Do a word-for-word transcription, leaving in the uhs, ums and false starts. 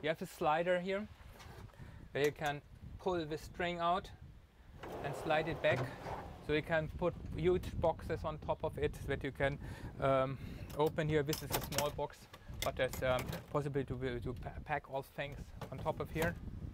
You have a slider here where you can pull the string out and slide it back, so you can put huge boxes on top of it that you can um, open here. This is a small box, but there's um, possibility to, to pack all things on top of here.